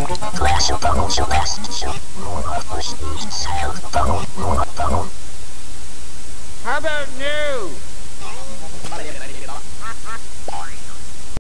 Flash your bones, your best show. More push the cell phone, more phone. How about new?